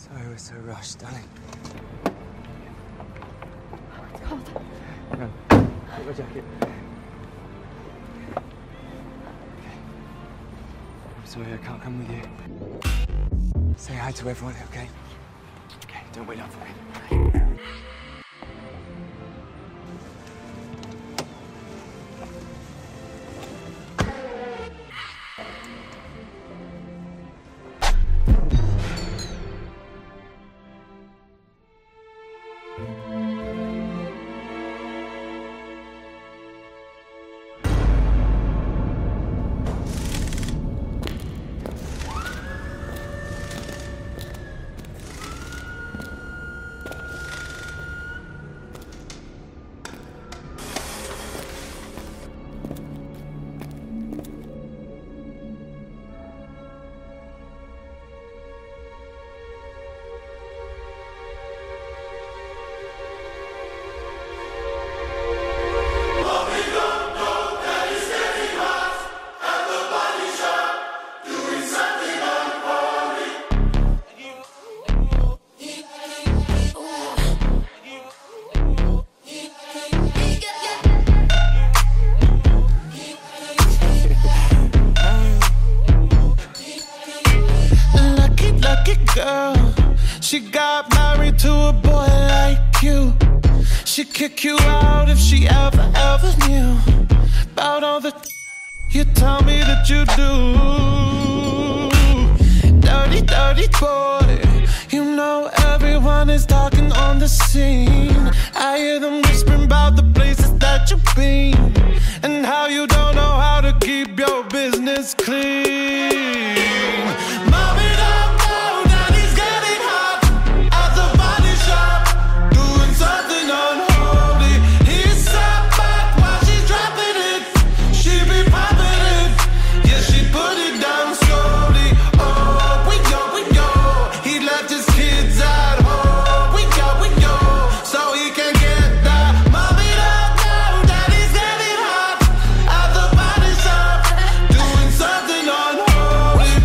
Sorry we're so rushed, darling. It's cold. Hang on. Get my jacket. Okay. I'm sorry I can't come with you. Say hi to everyone, okay? Okay, don't wait up for me. She got married to a boy like you. She'd kick you out if she ever knew about all the you tell me that you do. Dirty, dirty boy. You know everyone is talking on the scene. I hear them whispering about the places that you've been and how you don't know how to keep your business clean. Mommy, don't know that he's getting hot at the body shop, doing something unholy. He sat back while she's dropping it. She be popping it, yeah, she put it down slowly. Oh, we go. He left his kids at home. We go, so he can get that. Mommy, don't know that he's getting hot at the body shop, doing something unholy.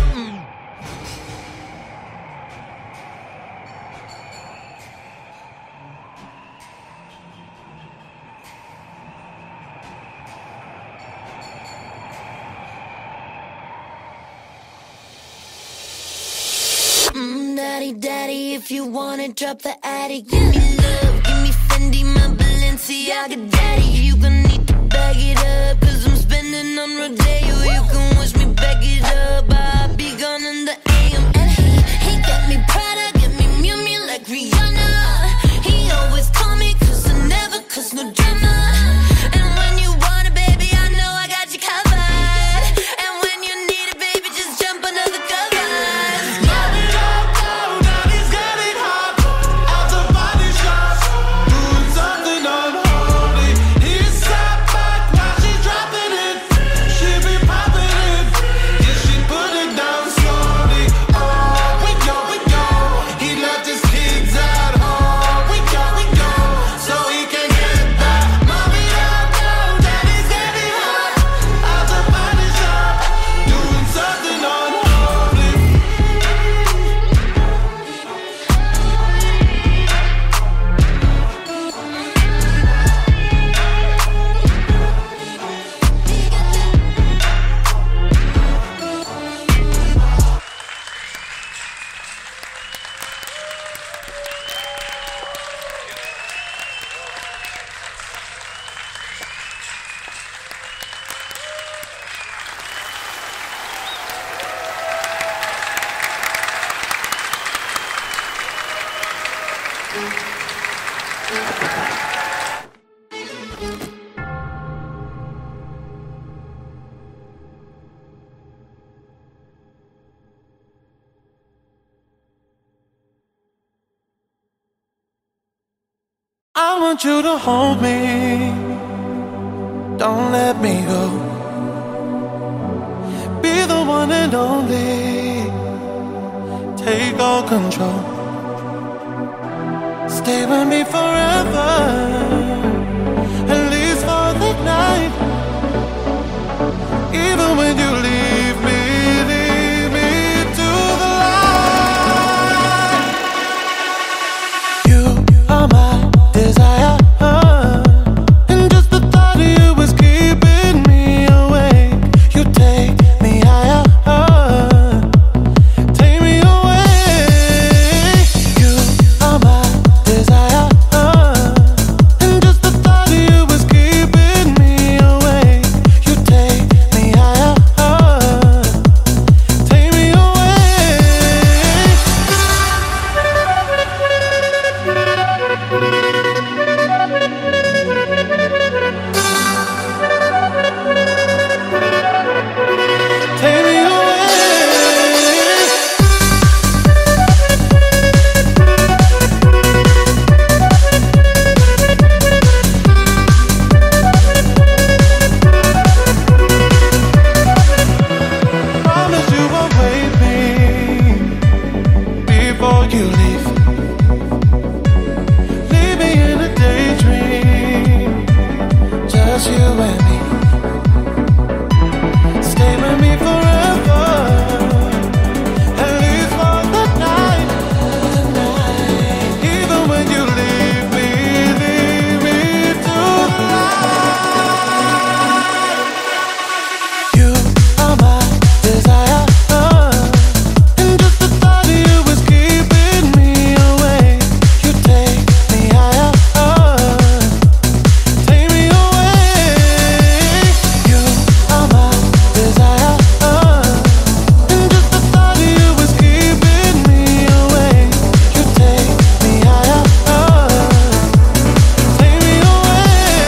Daddy, daddy, if you wanna drop the attic, give me love, give me Fendi, my Balenciaga, daddy. You gon' need to bag it up, cause I'm spending on Rodeo. You can wish me back it up, I'll be gone in the AM. And he got me Prada, got me Miu Miu like Rihanna. He always call me cause I never cause no drama. And when you want it, baby, I know I got you covered. And when you need it, baby, just jump under the covers. Mommy, don't know that he's getting hot at the body shop, doing something unholy. He sat back while she's dropping it. She be popping it, yeah, she put it down slowly. Oh, we go. He left his kids at home. We go, so he can get that. Mommy, don't know that he's getting hot at the body shop, doing something unholy. I want you to hold me, don't let me go. Be the one and only, take all control. Stay with me forever, at least for the night. Even when you leave me to the light. you leave. Leave me in a daydream, just you and me. Stay with me forever, at least for the night. Even when you leave me to the light. You are my desire, and just the thought of you is keeping me awake. You take me higher, take me away. You are my desire, and just the thought of you is keeping me awake. You take me higher, take me away.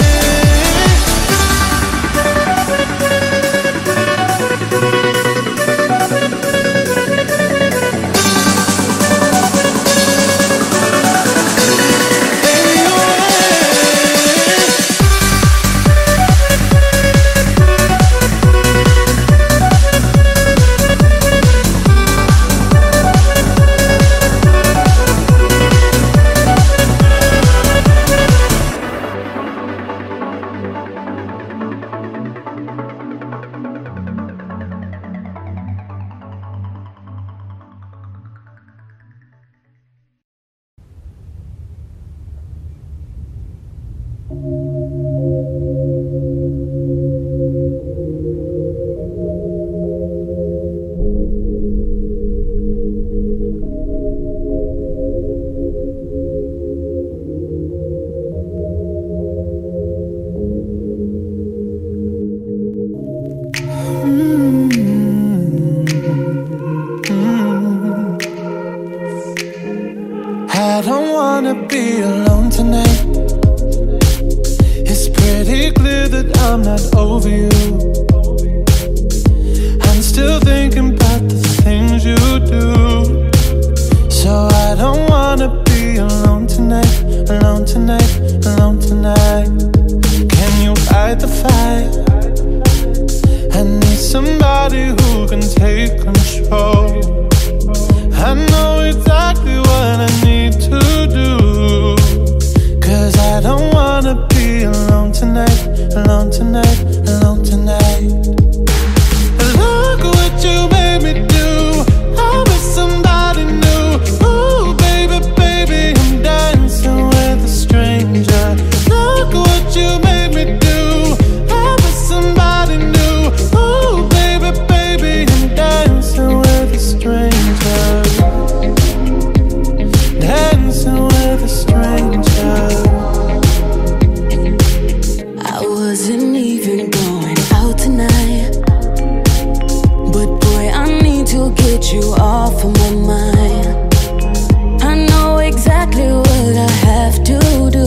I don't wanna be alone tonight. It's pretty clear that I'm not over you. I'm still thinking about the things you do. So I don't wanna be alone tonight, alone tonight, alone tonight. Can you fight the fire? I need somebody who can take control. I know exactly what I need to do, 'cause I don't wanna be alone tonight, alone tonight, alone tonight. Look what you made me do. I'm with somebody new. Ooh, baby, baby, I'm dancing with a stranger. Look what you made me do. I'm with somebody new. Ooh, baby, baby, I'm dancing with a stranger. Dancing with a stranger. I wasn't even going out tonight, but boy, I need to get you off of my mind. I know exactly what I have to do.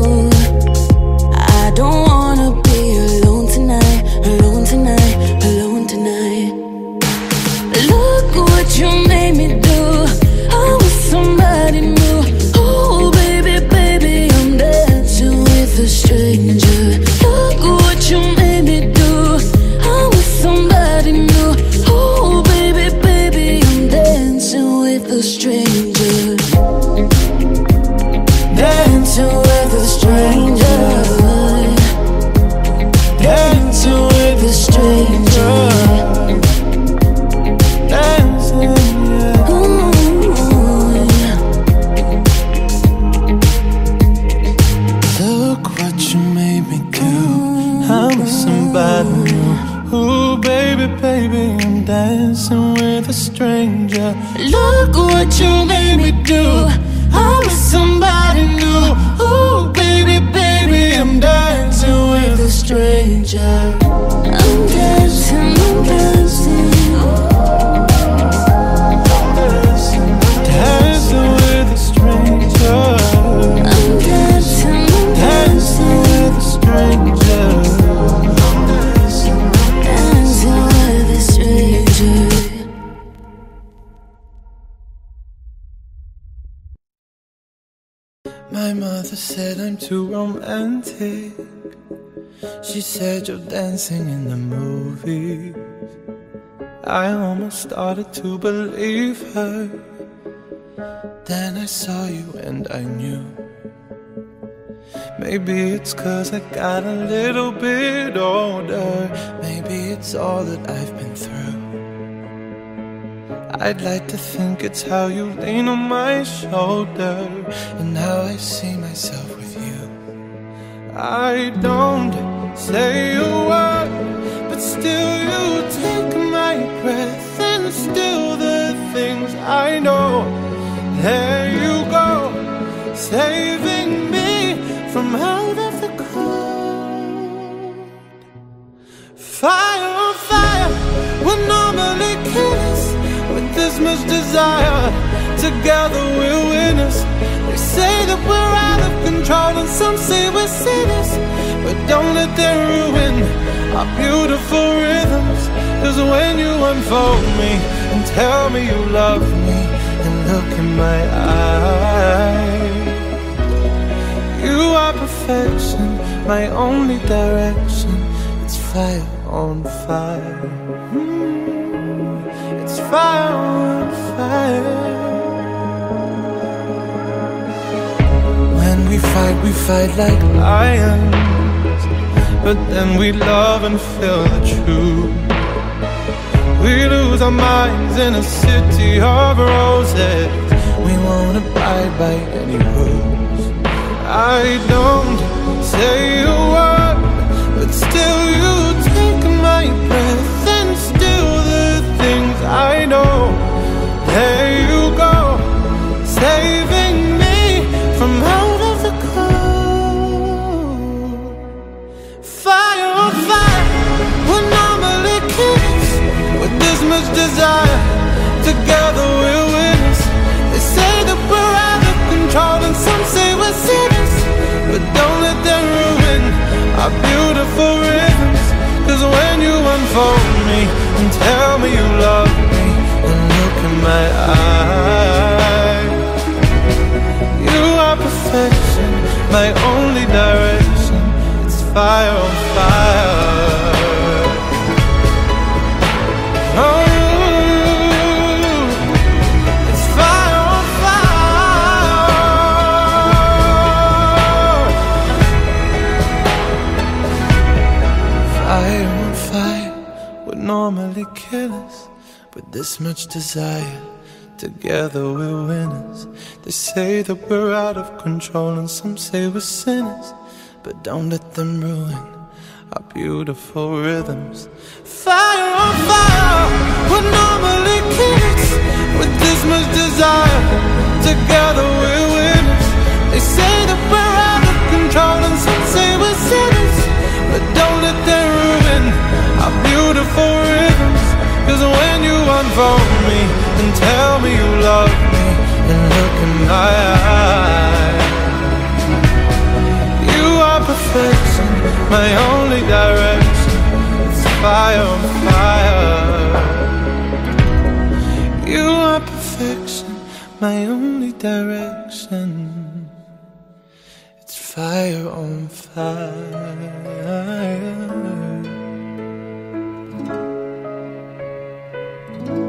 I don't wanna be alone tonight, alone tonight, alone tonight. Look what you made me do. I'm with somebody new. Oh, baby, baby, I'm dancing with a stranger. Look what you made me do. I'm with somebody new. Oh, baby, baby, I'm dancing with a stranger. Dancing with a stranger. Dancing with a stranger. Dancing, yeah. Look what you made me do. I'm with somebody new. Ooh, baby, baby, I'm dancing with a stranger. Look what you made me do. I'm with somebody new. Ooh, baby, baby, I'm dancing with a stranger. I'm dancing, I'm dancing. Dancing with a stranger. I'm dancing, I'm Dancing with a stranger. dancing with a stranger. My mother said I'm too romantic. She said you're dancing in the movies. I almost started to believe her. Then I saw you and I knew. Maybe it's 'cause I got a little bit older. Maybe it's all that I've been through. I'd like to think it's how you lean on my shoulder and how I see myself with you. I don't say a word, but still you take my breath, and still the things I know. There you go, saving me from out of the cold. Fire on fire, we're normally killers with this much desire. Together we're winners. They say that we're out of control and some say we're sinners, but don't let them ruin our beautiful rhythms. 'Cause when you unfold me and tell me you love me and look in my eyes, you are perfection, my only direction. It's fire on fire. It's fire on fire. When we fight like lions, but then we love and feel the truth. We lose our minds in a city of roses. We won't abide by any rules. I don't say a word, but still you take my breath, and still the things I know. There you go, saving me from out of the cold. Fire on fire, we're normally kids with this much desire. Together we're winners. They say that we're out of control and some say we're sinners, but don't let them ruin our beautiful rhythms. 'Cause when you unfold me and tell me you love me and look in my eyes, you are perfection, my only direction. It's fire on fire. Oh, it's fire on fire. Fire on fire would normally kill us, but this much desire. Together we're winners. They say that we're out of control and some say we're sinners, but don't let them ruin our beautiful rhythms. Fire on fire, we're normally kids with this much desire. Together we're winners. They say that we're out of control and some say we're sinners, but don't let them ruin our beautiful rhythms. 'Cause when you unfold me and tell me you love me and look in my eyes, you are perfection, my only direction. It's fire on fire. You are perfection, my only direction. It's fire on fire.